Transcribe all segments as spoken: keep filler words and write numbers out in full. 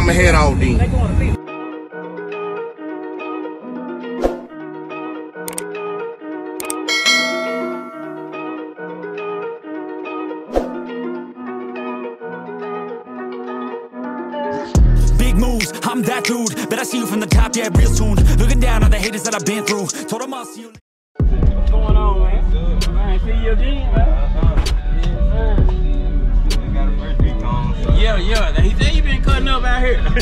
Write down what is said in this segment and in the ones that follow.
knock my head off then. Big moves, I'm that dude. Bet I see you from the top, yeah, real soon. Looking down on the haters that I've been through. Told them I'll see you. What's going on, man? I ain't see you again, man. Yeah, yeah. He said you been cutting up out here.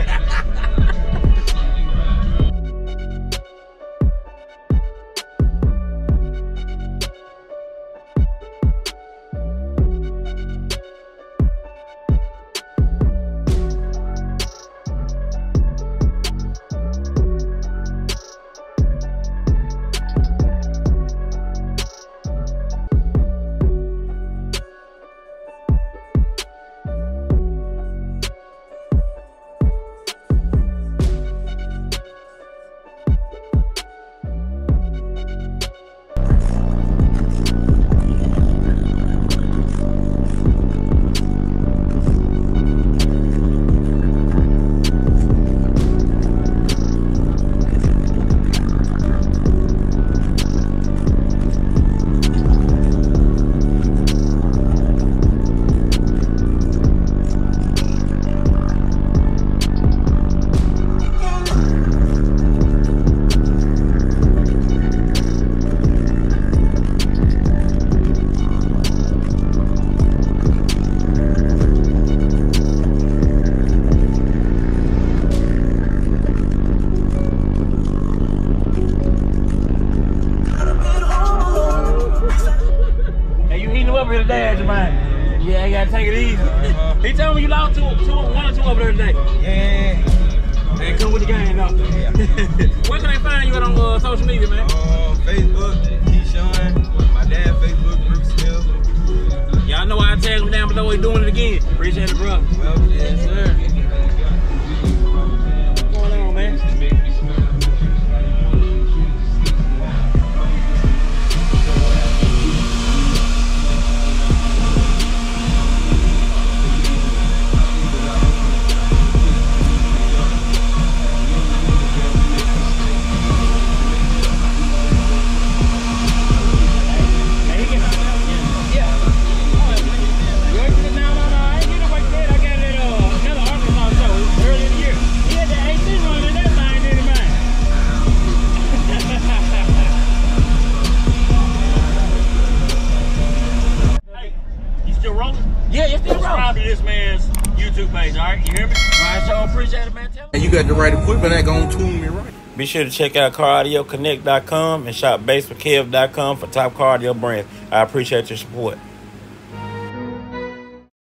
Yeah, I gotta take it easy. Uh-huh. He told me you lost two, two, one or two over there today. Yeah. Hey, come with the game, though. Yeah. Where can I find you at on uh, social media, man? Uh, Facebook, Shawn. My dad, Facebook, Bruce Smith. Y'all know I tag him down below. He's doing it again. Appreciate it, bro. Well, yes, sir. What's going on, man? Yeah, you're still subscribe to this man's YouTube page, all right? You hear me? All right, so I appreciate it, man. Tell And you got the right equipment that gonna tune me right. Be sure to check out car audio connect dot com and shop bass with kev dot com for top car audio brands. I appreciate your support.